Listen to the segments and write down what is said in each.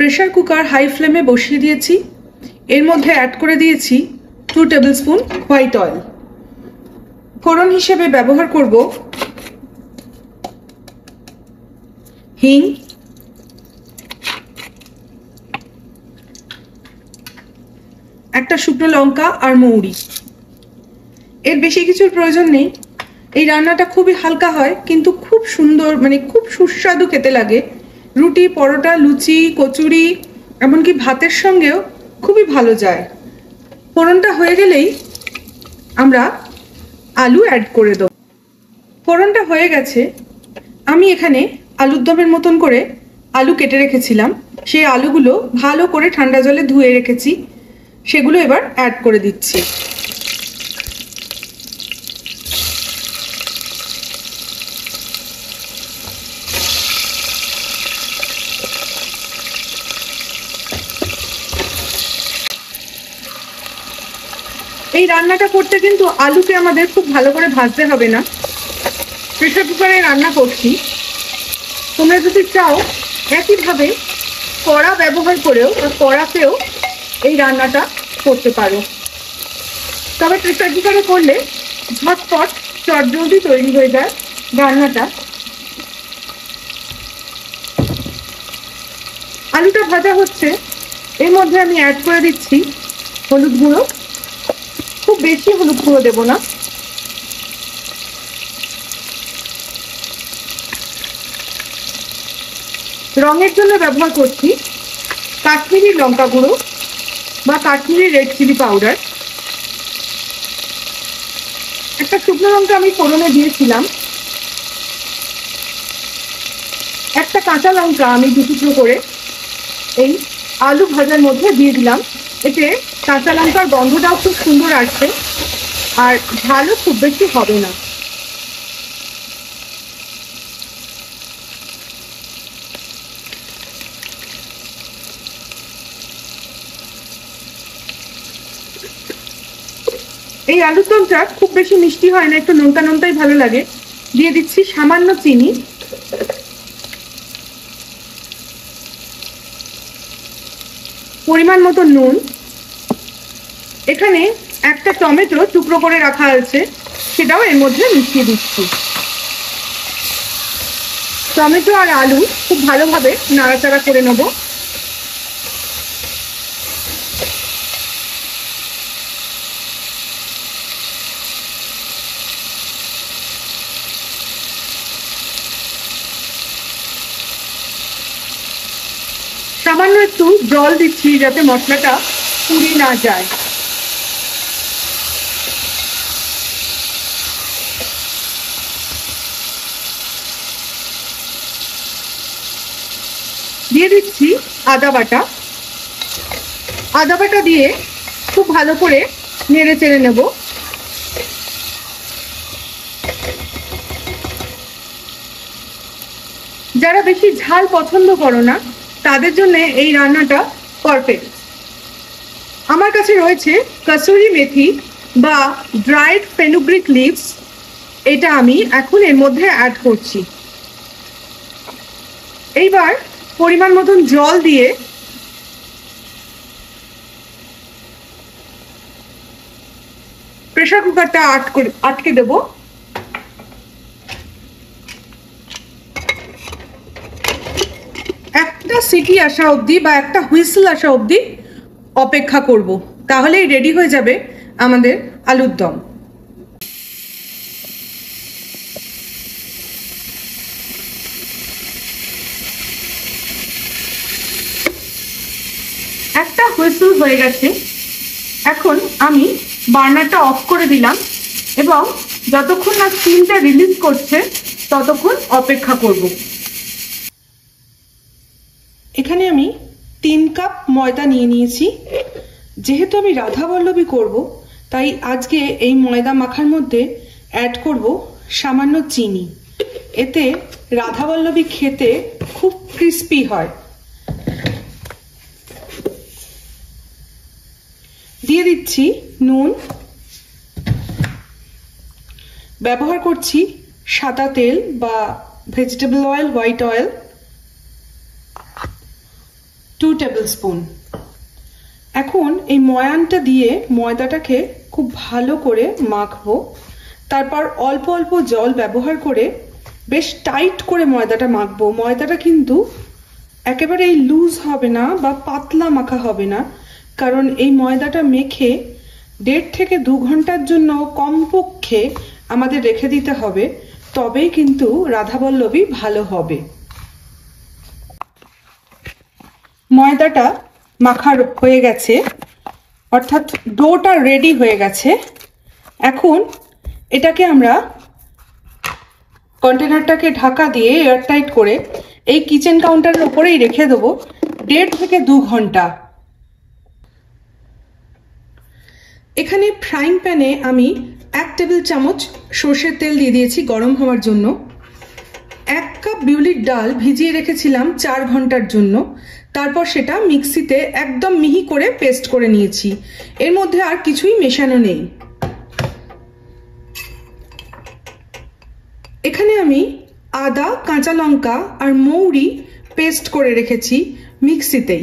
Pressure cooker high ফ্লেমে বসিয়ে দিয়েছি। এর মধ্যে অ্যাড করে দিয়েছি 2 টেবিলস্পুন হোয়াইট অয়েল। ফোড়ন হিসেবে ব্যবহার করব হিং, একটা শুকনো লঙ্কা আর মৌরি। এর বেশি কিছুর প্রয়োজন নেই। এই রান্নাটা খুবই হালকা হয় কিন্তু খুব সুন্দর, মানে খুব সুস্বাদু খেতে লাগে। রুটি, পরোটা, লুচি, কচুরি, এমনকি ভাতের সঙ্গেও খুবই ভালো যায়। ফোড়নটা হয়ে গেলেই আমরা আলু অ্যাড করে দেব। ফোড়নটা হয়ে গেছে। আমি এখানে আলুর দমের মতন করে আলু কেটে রেখেছিলাম। সেই আলুগুলো ভালো করে ঠান্ডা জলে ধুয়ে রেখেছি, সেগুলো এবার অ্যাড করে দিচ্ছি। এই রান্নাটা করতে কিন্তু আলুকে আমাদের খুব ভালো করে ভাজতে হবে না। প্রেসার কুকারে রান্না করছি, তোমরা যদি চাও একইভাবে কড়া ব্যবহার করেও বা কড়াতেও এই রান্নাটা করতে পারো। তবে প্রেসার কুকারে করলে ঝটপট চটজলদি তৈরি হয়ে যায় রান্নাটা। আলুটা ভাজা হচ্ছে, এর মধ্যে আমি অ্যাড করে দিচ্ছি হলুদ গুঁড়ো। খুব বেশি হলুদ গুঁড়ো দেবো না। রঙের জন্য ব্যবহার করছি কাশ্মীরি লঙ্কা গুঁড়ো বা কাশ্মীরি রেড চিলি পাউডার। একটা শুকনো লঙ্কা আমি ফোড়নে দিয়েছিলাম। একটা কাঁচা লঙ্কা আমি 2 টুকরো করে এই আলু ভাজার মধ্যে দিয়ে দিলাম। এতে কাঁচা লঙ্কার গন্ধটাও খুব সুন্দর আসছে, আর ঝালও খুব বেশি হবে না। এই আলুর দমটা খুব বেশি মিষ্টি হয় না, একটু নোনতা নোনতাই ভালো লাগে। দিয়ে দিচ্ছি সামান্য চিনি, পরিমাণ মতো নুন। এখানে একটা টমেটো টুকরো করে রাখা আছে, সেটাও এর মধ্যে মিশিয়ে দিচ্ছি। টমেটো আর আলু খুব ভালোভাবে নাড়াচাড়া করে নেব। সামান্য একটু জল দিচ্ছি যাতে মশলাটা পুড়ে না যায়। দিয়ে দিচ্ছি আদা বাটা। আদা বাটা দিয়ে খুব ভালো করে নেড়ে চেড়ে নেব। যারা বেশি ঝাল পছন্দ করো না তাদের জন্য এই রান্নাটা পারফেক্ট। আমার কাছে রয়েছে কাসুরি মেথি বা ড্রাইড ফেনুগ্রিক লিভস। এটা আমি এখন এর মধ্যে অ্যাড করছি। এইবার পরিমাণ মতন জল দিয়ে প্রেসার কুকারটা আটকে দেব। একটা সিটি আসা অবধি বা একটা হুইসেল আসা অবধি অপেক্ষা করব, তাহলেই রেডি হয়ে যাবে আমাদের আলুর দম। একটা হুইসেল হয়ে গেছে। এখন আমি বার্নারটা অফ করে দিলাম এবং যতক্ষণ না স্টিমটা রিলিজ করছে ততক্ষণ অপেক্ষা করব। এখানে আমি 3 কাপ ময়দা নিয়ে নিয়েছি। যেহেতু আমি রাধাবল্লভী করব, তাই আজকে এই ময়দা মাখার মধ্যে অ্যাড করব সামান্য চিনি। এতে রাধাবল্লভী খেতে খুব ক্রিস্পি হয়। দিয়ে দিচ্ছি নুন। ব্যবহার করছি সাদা তেল বা vegetable oil, white oil. 2 tablespoon. এখন এই ময়ানটা দিয়ে ময়দাটাকে খুব ভালো করে মাখবো। তারপর অল্প অল্প জল ব্যবহার করে বেশ টাইট করে ময়দাটা মাখবো। ময়দাটা কিন্তু একেবারে লুজ হবে না বা পাতলা মাখা হবে না, কারণ এই ময়দাটা মেখে 1.5 থেকে 2 ঘন্টার জন্য কমপক্ষে আমাদের রেখে দিতে হবে, তবেই কিন্তু রাধাবল্লভী ভালো হবে। ময়দাটা মাখা হয়ে গেছে, অর্থাৎ ডোটা রেডি হয়ে গেছে। এখন এটাকে আমরা কন্টেনারটাকে ঢাকা দিয়ে এয়ারটাইট করে এই কিচেন কাউন্টারের উপরেই রেখে দেবো 1.5 থেকে 2 ঘন্টা। এখানে ফ্রাইং প্যানে আমি 1 টেবিল চামচ সর্ষের তেল দিয়ে দিয়েছি গরম হওয়ার জন্য। 1 কাপ বিউলির ডাল ভিজিয়ে রেখেছিলাম 4 ঘন্টার জন্য। তারপর সেটা মিক্সিতে একদম মিহি করে পেস্ট করে নিয়েছি। এর মধ্যে আর কিছুই মেশানো নেই। এখানে আমি আদা, কাঁচা লঙ্কা আর মৌরি পেস্ট করে রেখেছি মিক্সিতেই।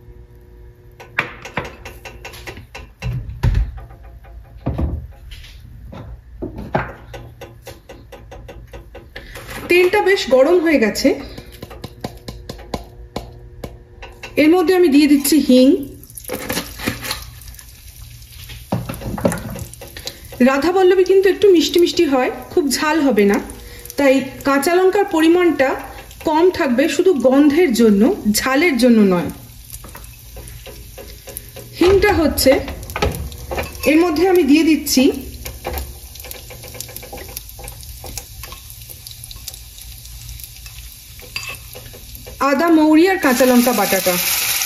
তেলটা বেশ গরম হয়ে গেছে। এর মধ্যে আমি দিয়ে দিচ্ছি হিং। রাধাবল্লভী কিন্তু একটু মিষ্টি মিষ্টি হয়, খুব ঝাল হবে না, তাই কাঁচা লঙ্কার পরিমাণটা কম থাকবে, শুধু গন্ধের জন্য, ঝালের জন্য নয়। হিংটা হচ্ছে, এর মধ্যে আমি দিয়ে দিচ্ছি আদা, মৌরি আর কাঁচা লঙ্কা বাটাটা।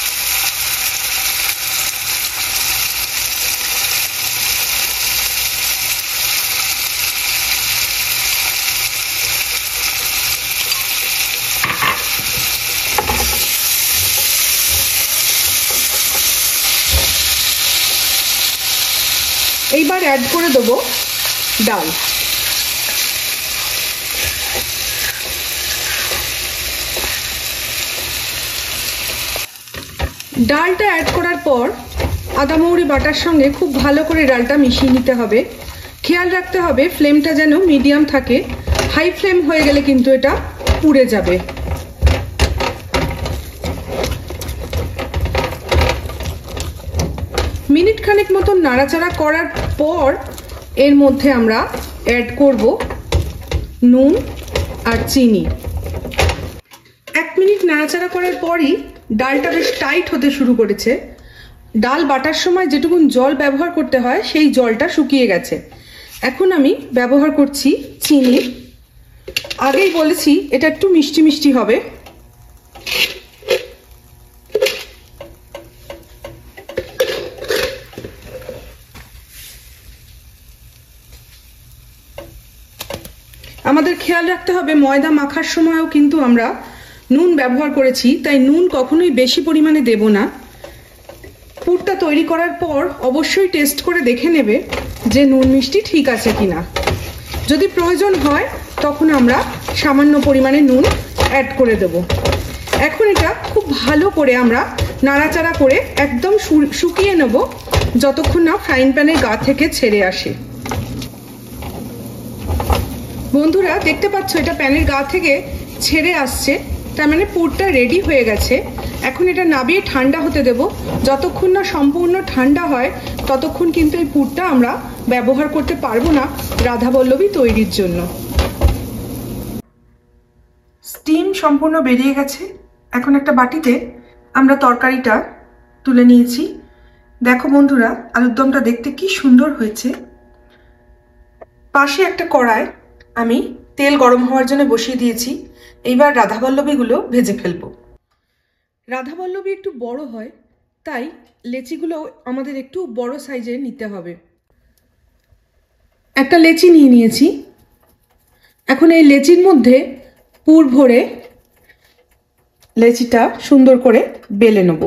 এইবার অ্যাড করে দেবো ডাল। ডালটা অ্যাড করার পর আদা মৌরি বাটার সঙ্গে খুব ভালো করে ডালটা মিশিয়ে নিতে হবে। খেয়াল রাখতে হবে ফ্লেমটা যেন মিডিয়াম থাকে, হাই ফ্লেম হয়ে গেলে কিন্তু এটা পুড়ে যাবে। মিনিট খানেক মতো নাড়াচাড়া করার পর এর মধ্যে আমরা অ্যাড করব নুন আর চিনি। 1 মিনিট নাড়াচাড়া করার পরই ডালটা বেশ টাইট হতে শুরু করেছে। ডাল বাটার সময় যেটুকুন জল ব্যবহার করতে হয় সেই জলটা শুকিয়ে গেছে। এখন আমি ব্যবহার করছি চিনি। আগেই বলেছি এটা একটু মিষ্টি মিষ্টি হবে। আমাদের খেয়াল রাখতে হবে ময়দা মাখার সময়ও কিন্তু আমরা নুন ব্যবহার করেছি, তাই নুন কখনোই বেশি পরিমাণে দেব না। পুরটা তৈরি করার পর অবশ্যই টেস্ট করে দেখে নেবে যে নুন মিষ্টি ঠিক আছে কিনা। যদি প্রয়োজন হয় তখন আমরা সামান্য পরিমাণে নুন অ্যাড করে দেব। এখন এটা খুব ভালো করে আমরা নাড়াচাড়া করে একদম শুকিয়ে নেব, যতক্ষণ না ফ্রাইং প্যানের গা থেকে ছেড়ে আসে। বন্ধুরা দেখতে পাচ্ছ এটা প্যানের গা থেকে ছেড়ে আসছে, তার মানে পুরটা রেডি হয়ে গেছে। এখন এটা নাবিয়ে ঠান্ডা হতে দেব। যতক্ষণ না সম্পূর্ণ ঠান্ডা হয় ততক্ষণ কিন্তু এই পুরটা আমরা ব্যবহার করতে পারবো না রাধাবল্লভী তৈরির জন্য। স্টিম সম্পূর্ণ বেরিয়ে গেছে। এখন একটা বাটিতে আমরা তরকারিটা তুলে নিয়েছি। দেখো বন্ধুরা, আলুর দমটা দেখতে কি সুন্দর হয়েছে। পাশে একটা কড়াই আমি তেল গরম হওয়ার জন্য বসিয়ে দিয়েছি। এইবার রাধাবল্লভীগুলো ভেজে ফেলবো। রাধাবল্লভী একটু বড় হয়, তাই লেচিগুলো আমাদের একটু বড় সাইজের নিতে হবে। একটা লেচি নিয়ে নিয়েছি। এখন এই লেচির মধ্যে পুর ভরে লেচিটা সুন্দর করে বেলে নেব।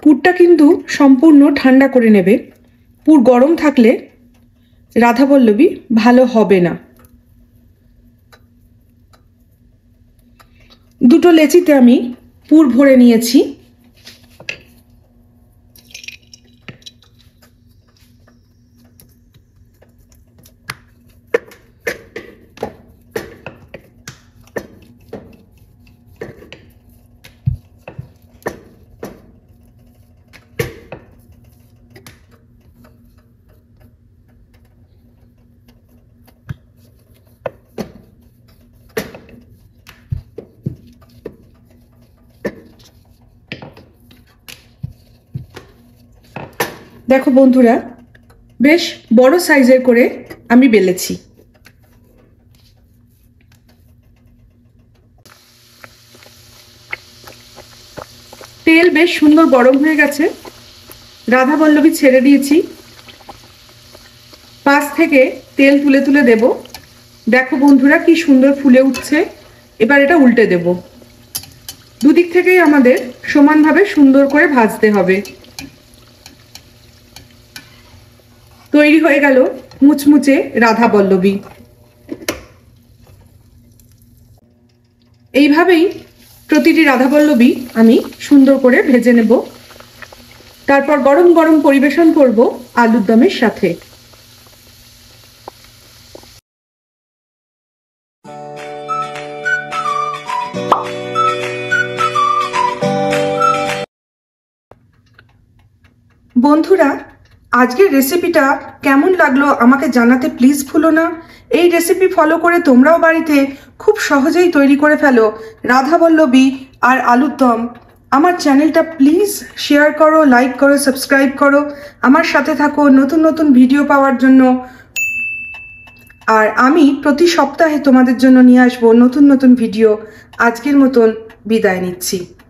পুরটা কিন্তু সম্পূর্ণ ঠান্ডা করে নেবে। পুর গরম থাকলে রাধাবল্লভী ভালো হবে না। দুটো লেচিতে আমি পুর ভরে নিয়েছি। দেখো বন্ধুরা, বেশ বড় সাইজের করে আমি বেলেছি। তেল বেশ সুন্দর গরম হয়ে গেছে। রাধাবল্লভী ছেড়ে দিয়েছি। পাশ থেকে তেল তুলে তুলে দেব। দেখো বন্ধুরা কি সুন্দর ফুলে উঠছে। এবার এটা উল্টে দেব। দুদিক থেকেই আমাদের সমানভাবে সুন্দর করে ভাজতে হবে। তৈরি হয়ে গেল মুচমুচে রাধাবল্লভী। এইভাবেই প্রতিটি রাধাবল্লভী আমি সুন্দর করে ভেজে নেব। তারপর গরম গরম পরিবেশন করব আলুর দমের সাথে। বন্ধুরা, আজকের রেসিপিটা কেমন লাগলো আমাকে জানাতে প্লিজ ভুলো না। এই রেসিপি ফলো করে তোমরাও বাড়িতে খুব সহজেই তৈরি করে ফেলো রাধাবল্লভী আর আলুর দম। আমার চ্যানেলটা প্লিজ শেয়ার করো, লাইক করো, সাবস্ক্রাইব করো। আমার সাথে থাকো নতুন নতুন ভিডিও পাওয়ার জন্য। আর আমি প্রতি সপ্তাহে তোমাদের জন্য নিয়ে আসবো নতুন নতুন ভিডিও। আজকের মতন বিদায় নিচ্ছি।